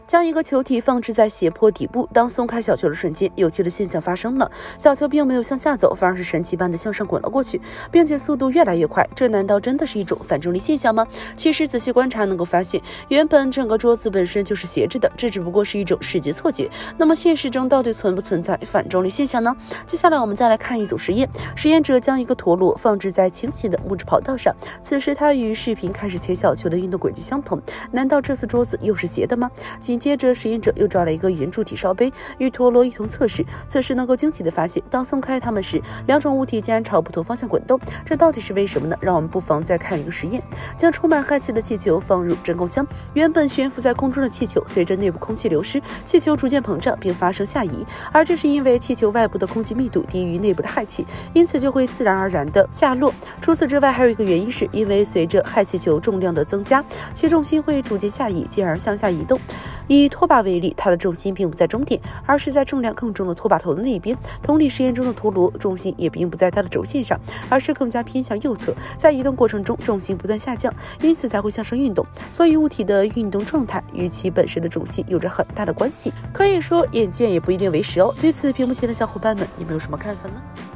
将一个球体放置在斜坡底部，当松开小球的瞬间，有趣的现象发生了，小球并没有向下走，反而是神奇般的向上滚了过去，并且速度越来越快。这难道真的是一种反重力现象吗？其实仔细观察能够发现，原本整个桌子本身就是斜着的，这只不过是一种视觉错觉。那么现实中到底存不存在反重力现象呢？接下来我们再来看一组实验，实验者将一个陀螺放置在倾斜的木质跑道上，此时它与视频开始切小球的运动轨迹相同，难道这次桌子又是斜的吗？紧接着实验者又找来一个圆柱体烧杯与陀螺一同测试，此时能够惊奇的发现，当松开它们时，两种物体竟然朝不同方向滚动，这到底是为什么呢？让我们不妨再看一个实验，将充满氦气的气球放入真空箱，原本悬浮在空中的气球随着内部空气流失，气球逐渐膨胀并发生下移，而这是因为气球外部的空气密度低于内部的氦气，因此就会自然而然的下落。除此之外，还有一个原因是因为随着氦气球重量的增加，其重心会逐渐下移，进而向下移动。以拖把为例，它的重心并不在终点，而是在重量更重的拖把头的那一边。同理，实验中的陀螺重心也并不在它的轴线上，而是更加偏向右侧，在移动过程中重心不断下降，因此才会向上运动。所以物体的运动状态与其本身的重心有着很大的关系，可以说眼见也不一定为实哦。对此，屏幕前的小伙伴们，你们有什么看法呢？